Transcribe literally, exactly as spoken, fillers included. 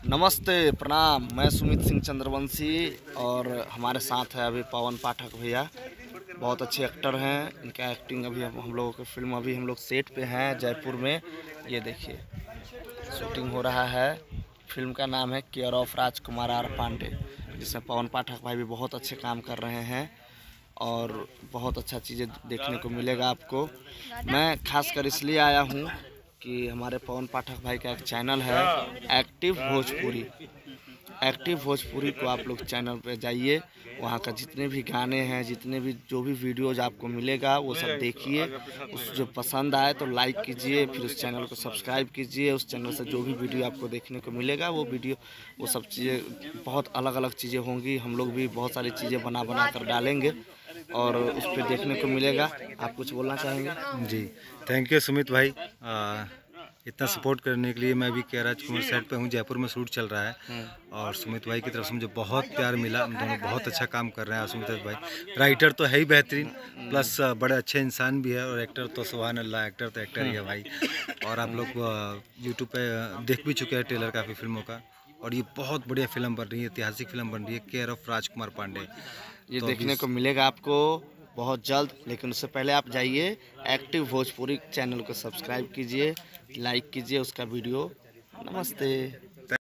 नमस्ते, प्रणाम। मैं सुमित सिंह चंद्रवंशी और हमारे साथ है अभी पवन पाठक भैया। बहुत अच्छे एक्टर हैं, इनका एक्टिंग अभी हम हम लोगों की फिल्म अभी हम लोग सेट पे हैं जयपुर में। ये देखिए शूटिंग हो रहा है। फिल्म का नाम है care of Rajkumar R Pandey, जिसमें पवन पाठक भाई भी बहुत अच्छे काम कर रहे हैं और बहुत अच्छा चीज़ें देखने को मिलेगा आपको। मैं खासकर इसलिए आया हूँ कि हमारे पवन पाठक भाई का एक चैनल है एक्टिव भोजपुरी। एक्टिव भोजपुरी को आप लोग चैनल पे जाइए, वहाँ का जितने भी गाने हैं, जितने भी जो भी वीडियोज आपको मिलेगा वो सब देखिए। उस जो पसंद आए तो लाइक कीजिए, फिर उस चैनल को सब्सक्राइब कीजिए। उस चैनल से जो भी वीडियो आपको देखने को मिलेगा वो वीडियो वो सब चीज़ें बहुत अलग अलग चीज़ें होंगी। हम लोग भी बहुत सारी चीज़ें बना बना कर डालेंगे और उस पर देखने को मिलेगा। आप कुछ बोलना चाहेंगे? जी, थैंक यू सुमित भाई, आ, इतना सपोर्ट करने के लिए। मैं अभी के राजकुमार सेट पे हूँ, जयपुर में शूट चल रहा है और सुमित भाई की तरफ से मुझे बहुत प्यार मिला। हम दोनों बहुत अच्छा काम कर रहे हैं। सुमित भाई राइटर तो है ही बेहतरीन, प्लस बड़े अच्छे इंसान भी है, और एक्टर तो सुभान अल्लाह, एक्टर तो एक्टर ही है भाई। और आप लोग यूट्यूब पे देख भी चुके हैं ट्रेलर काफ़ी फिल्मों का, और ये बहुत बढ़िया फिल्म बन रही है, ऐतिहासिक फिल्म बन रही है केयर ऑफ राजकुमार पांडे। ये तो देखने को मिलेगा आपको बहुत जल्द, लेकिन उससे पहले आप जाइए एक्टिव भोजपुरी चैनल को सब्सक्राइब कीजिए, लाइक कीजिए उसका वीडियो। नमस्ते।